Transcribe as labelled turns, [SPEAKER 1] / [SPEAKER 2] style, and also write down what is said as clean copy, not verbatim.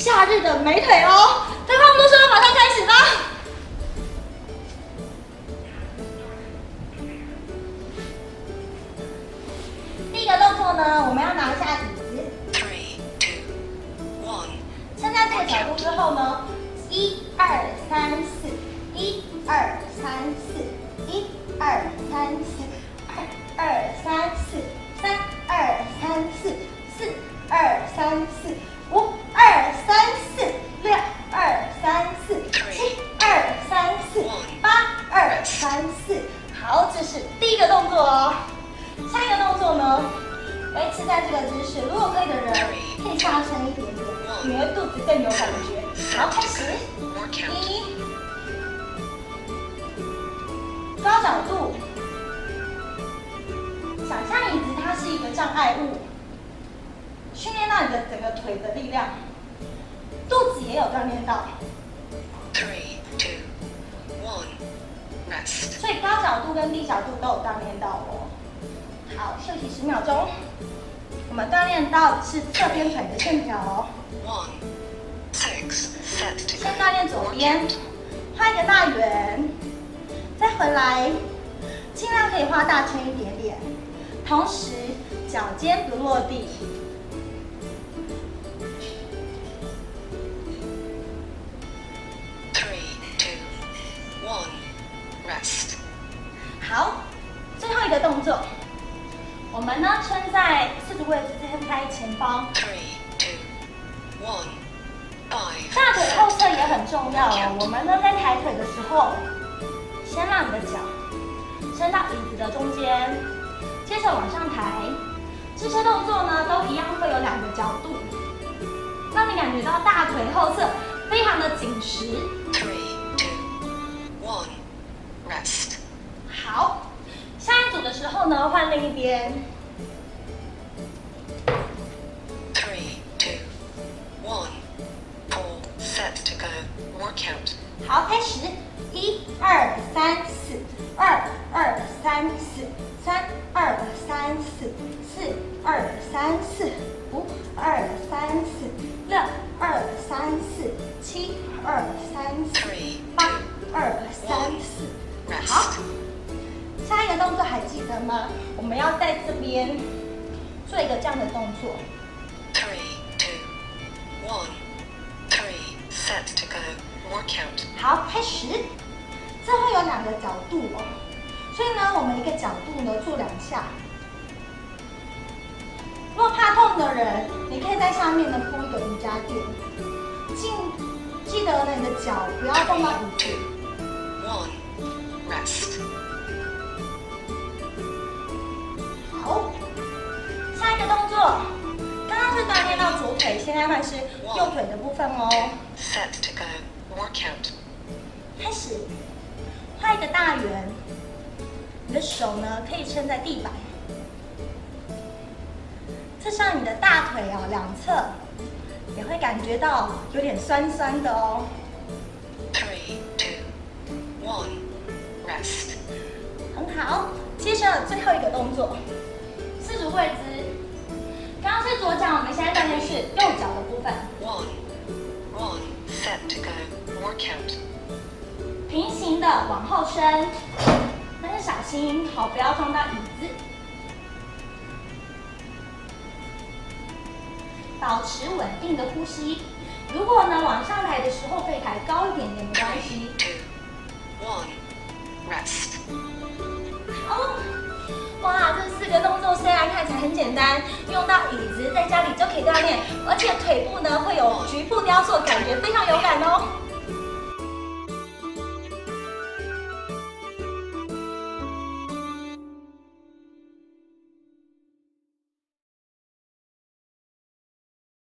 [SPEAKER 1] 夏日的美腿哦。废话不多说，马上开始吧。第一个动作呢，我们要拿下椅子。
[SPEAKER 2] 3, 2, 1.
[SPEAKER 1] 撑在这个角度之后呢，1、2、3、4，1、2、3、4，1、2、3、4，2、3、4。3、2、3、4、4、2、3、4、5、2、3、4、6、2、3、4、7、2、3、4、8、2、3、4。好，这是第一个动作哦。下一个动作呢，维持在这个姿势，如果可以的人可以下身一点点，你的肚子更有感觉。好，开始。1，高角度。想象椅子它是一个障碍物，训练到你的整个腿的力量，肚子也有锻炼到。
[SPEAKER 2] 3, 2, 1. Rest.
[SPEAKER 1] 所以高角度跟低角度都有锻炼到哦。好，休息10秒钟。我们锻炼到的是侧边腿的线条哦。
[SPEAKER 2] 1, 6. Set to
[SPEAKER 1] 先锻炼左边，画一个大圆，再回来，尽量可以画大圈一点点。同时，脚尖不落地。
[SPEAKER 2] 3, 2, 1. Rest.
[SPEAKER 1] 好，最后一个动作，我们呢撑在四足位置，撑开前方。
[SPEAKER 2] 3, 2, 1. 5.
[SPEAKER 1] 大腿后侧也很重要哦。我们呢在抬腿的时候，先让你的脚伸到椅子的中间。接着往上抬，这些动作呢都一样会有2个角度，让你感觉到大腿后侧非常的紧实。
[SPEAKER 2] 3, 2, 1. Rest.
[SPEAKER 1] 好，下一组的时候呢换另一边。
[SPEAKER 2] 3, 2, 1. Full set to go. Workout.
[SPEAKER 1] 好，开始，1、2、3、4，2、2、3、4。3、2、3、4、4、2、3、4、5、2、3、4、6、2、3、4、7、2、3、4、8、2、3、4。好，下一个动作还记得吗？我们要在这边做一个这样的动作。
[SPEAKER 2] 3, 2, 1. 3. Set to go. Workout.
[SPEAKER 1] 好，开始。这会有2个角度哦。 所以呢，我们一个角度呢做2下。如果怕痛的人，你可以在下面呢铺一个瑜伽垫。记得呢，你的脚不要碰到椅子。
[SPEAKER 2] 1. Rest.
[SPEAKER 1] 好，下一个动作，刚刚是锻炼到左腿，现在换是右腿的部分哦。
[SPEAKER 2] Set to go. Workout.
[SPEAKER 1] 开始，画一个大圆。 你的手呢可以撑在地板，侧上你的大腿啊2侧，也会感觉到有点酸酸的哦。
[SPEAKER 2] 3, 2, 1. Rest.
[SPEAKER 1] 很好，接着最后一个动作，四足跪姿。刚刚是左脚，我们现在锻炼是右脚的部分。
[SPEAKER 2] 1. Set to go. Workout.
[SPEAKER 1] 平行的往后伸。 但是小心，好不要撞到椅子。保持稳定的呼吸。如果呢往上抬的时候可以抬高一点点，没关系。
[SPEAKER 2] 2, 1. Rest.
[SPEAKER 1] 好，哇，这4个动作虽然看起来很简单，用到椅子在家里就可以锻炼，而且腿部呢会有局部雕塑，感觉非常有感哦。